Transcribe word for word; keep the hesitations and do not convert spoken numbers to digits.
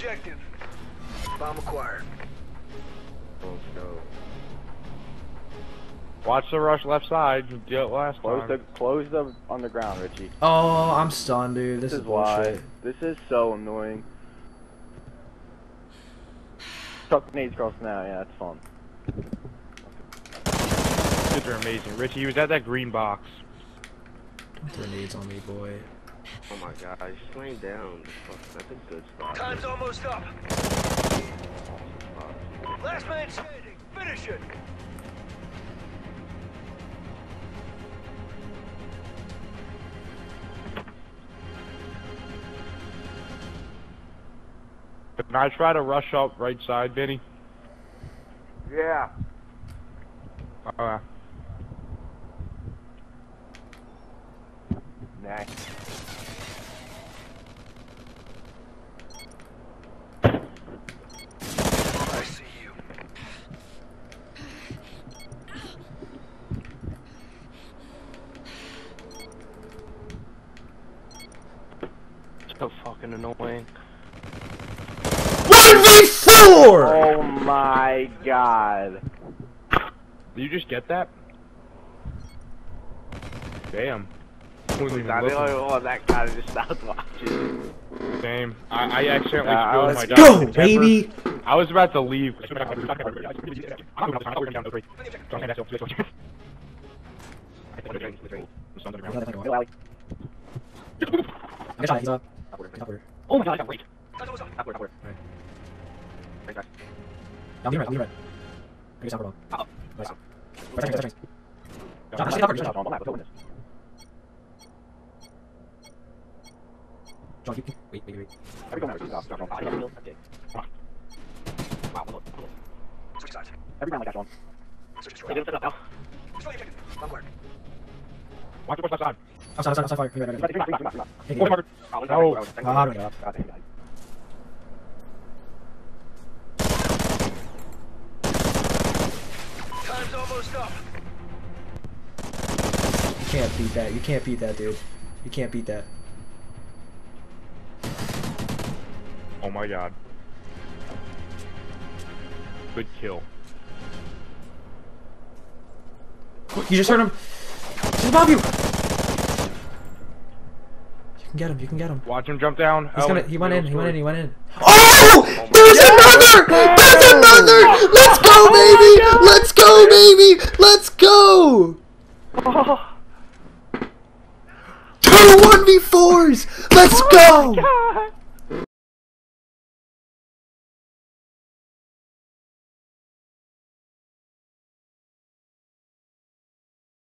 objective. Bomb acquired. Let's go. Watch the rush left side. You did it last Close time. the close the underground, Richie. Oh, I'm stunned, dude. This, This is is why. bullshit. This is so annoying. Chuck nades across now. Yeah, that's fun. Kids are amazing. Richie, he was at that green box. Don't throw nades on me, boy. Oh my god, he's laying down. That's a good spot. Time's almost up. Last man standing. Finish it. Can I try to rush up right side, Benny? Yeah. Uh, Nice. I see you. So fucking annoying. one v four! Oh my god. did you just get that? Damn. Wasn't even I looking. oh, that guy just stopped watching. Same. I, I accidentally Uh, spilled let's my Go, Doctor Pepper. baby! I was about to leave. I I shot, he's up. He's upward. Oh my god, I got weight. Time's almost up. Upward, upward. Right. Right, guys. Down here, right, down here, right. Maybe sound wrong. Uh-oh. Nice. Right, right, right, right. John, just upward, just upward. John, keep, keep, wait, wait, wait. Every time I see stop, stop, stop. Okay. Come on. Wow, one more, one more. Switch sides. Every time I catch one. Switch They straight. didn't set up now. Destroy the objective. Bomb acquired. Watch the push left side. Outside, outside, outside fire. Right, right, right, right. Hey, Oh, hey, covered. Oh, one No. second. Ah, I don't get up. God damn it. Time's almost up. You can't beat that. You can't beat that, dude. You can't beat that. Oh my god. Good kill. You just heard him. He's above you. You can get him. You can get him. Watch him jump down. He's Oh, gonna. He went in. middle He went in. story. He went in. Oh! There's another! There's another! Let's go, baby! Let's go, baby! Let's go! Two one v fours! Let's go!